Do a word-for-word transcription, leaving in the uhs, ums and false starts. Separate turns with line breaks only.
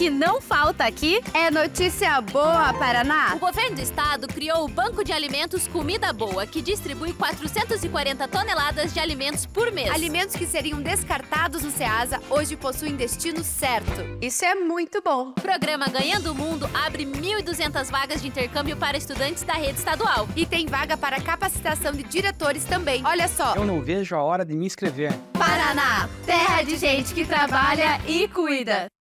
que não falta aqui
é notícia boa, Paraná.
O governo do estado criou o Banco de Alimentos Comida Boa, que distribui quatrocentas e quarenta toneladas de alimentos por mês.
Alimentos que seriam descartados no Ceasa hoje possuem destino certo. Isso é muito bom.
O programa Ganhando o Mundo abre mil e duzentas vagas de intercâmbio para estudantes da rede estadual.
E tem vaga para capacitação de diretores também. Olha só.
Eu não vejo a hora de me inscrever.
Paraná, terra de gente que trabalha e cuida.